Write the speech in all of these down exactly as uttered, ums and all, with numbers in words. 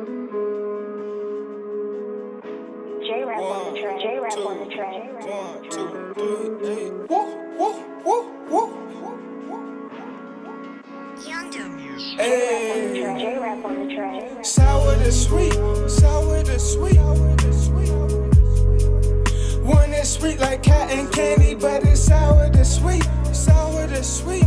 J-Rap on the track. J-Rap on the track. One, two, three, eight. Woo, woo, woo, woo. Hey. J-Rap on the track. Sour to sweet, sour to sweet. One is sweet like cotton candy, but it's sour to sweet, sour to sweet.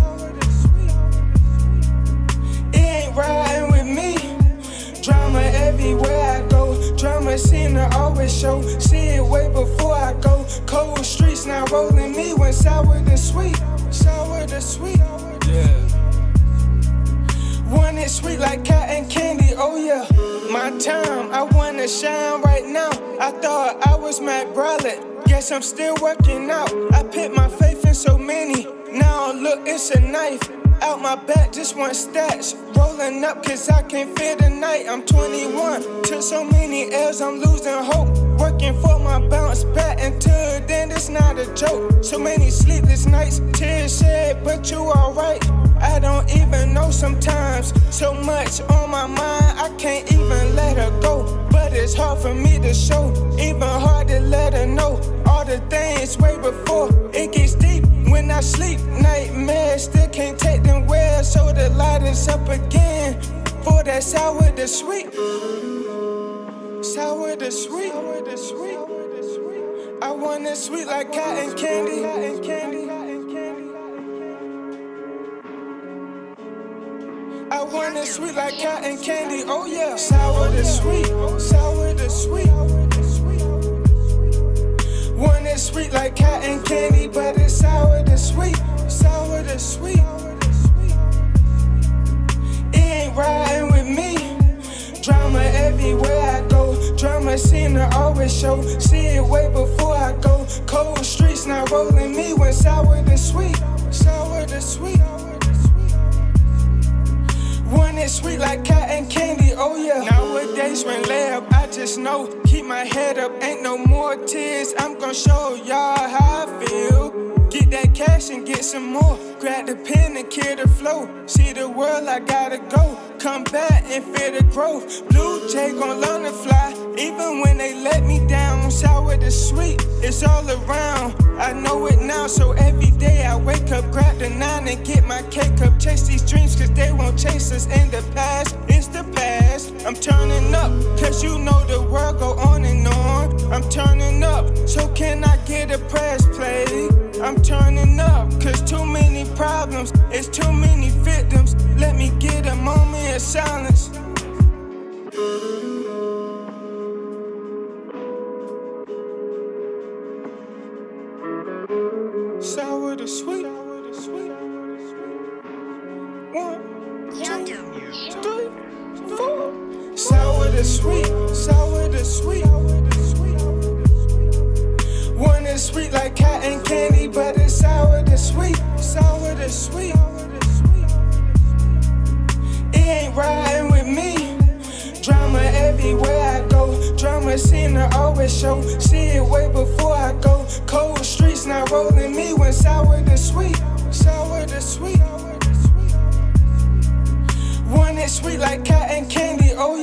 It ain't riding with me. Drama everywhere I go. Drama seem to always show. See it way before I go. Cold streets not rolling me when sour to sweet, sour to sweet. Yeah. One is sweet like cotton candy, oh yeah. My time, I wanna shine right now. I thought I was Mac Bralett, guess I'm still working out. I put my faith in so many, now look, it's a knife. Out my back, just want stats. Rolling up cause I can't feel the night. I'm twenty-one, took so many L's, I'm losing hope. Working for my bounce back, until then it's not a joke. So many sleepless nights, tears shed, but you alright. I don't even know sometimes. So much on my mind, I can't even let her go. But it's hard for me to show, even hard to let her know. All the things way before it gets deep. When I sleep, nightmares, still can't take them well. So the light is up again, for that sour to sweet. Sour to sweet, sour to sweet. I want it sweet like cotton candy, cotton candy. I want it sweet like cotton candy, oh yeah. Sour to sweet, sour to sweet. One is sweet like cotton candy, but it's sour to sweet, sour to sweet. It ain't riding with me. Drama everywhere I go. Drama seem to always show. See it way before I go. Cold streets not rolling me when sour to sweet, sour to sweet. One is sweet like cotton candy, oh yeah. Nowadays when lay up, I just know. Keep my head up, ain't no more tears. I'm gon' show y'all how I feel. Get that cash and get some more. Grab the pen and kill the flow. See the world, I gotta go. Come back and feel the growth. Blue Jay gon' learn to fly. Even when they let me down, sour to sweet, it's all around. I know it now, so every day I wake up, grab the nine and get my cake up. Chase these dreams, cause they won't chase us in the past. It's the past. I'm turning up, cause you know the world go on and on. I'm turning up, so can I get a press play? I'm turning up, cause too many problems, it's too many victims. Let me get a moment of silence. Sour to sweet. One, two, three, four. Sour to sweet, sour to sweet. One is sweet like cotton candy, but it's sour to sweet, sour to sweet. It ain't riding with me. Drama everywhere I go. Drama seem to always show. See it way before I go. Cold streets not rolling me when sour to sweet, sour to sweet. One is sweet like cotton candy, oh